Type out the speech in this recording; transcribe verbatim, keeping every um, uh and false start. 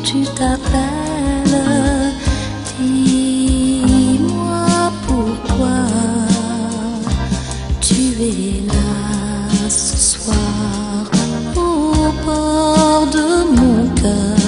tu t'appelles? Dis-moi pourquoi tu es là ce soir au bord de mon cœur.